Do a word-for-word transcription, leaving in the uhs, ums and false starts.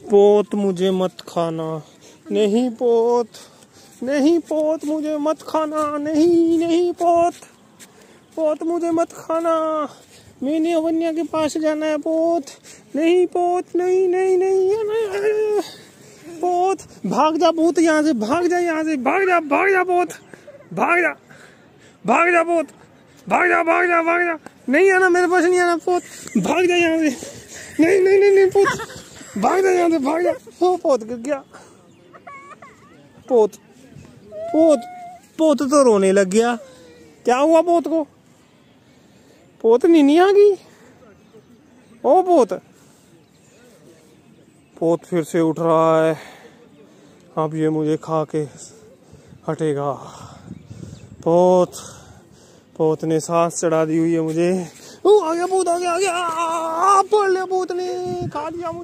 पोत मुझे मत खाना, नहीं पोत, नहीं पोत मुझे मत खाना, नहीं नहीं पोत, पोत मुझे मत खाना, मैंने अवन्या के पास जाना है पोत, नहीं पोत, नहीं नहीं नहीं, नहीं पोत, भाग जा पोत यहाँ से, भाग जा यहाँ से, भाग जा, भाग जा पोत, भाग जा, भाग जा पोत, भाग जा, भाग जा, भाग जा, नहीं आना मेरे पास, नहीं आना पोत, भाग जा यहाँ से, नहीं नहीं नहीं नहीं पोत, भाग जा यहाँ से, भाग जा। ओ पोत गिर गया, पोत पोत पोत तो रोने लग गया। क्या हुआ पोत को? पोत नीनी आ गई। ओ पोत, पोत फिर से उठ रहा है। अब ये मुझे खा के हटेगा। पोत पोत ने सांस चढ़ा दी हुई है मुझे। ओ आ गया पोत, आ गया आ गया, पड़ लिया पोत ने, खा लिया मुझे।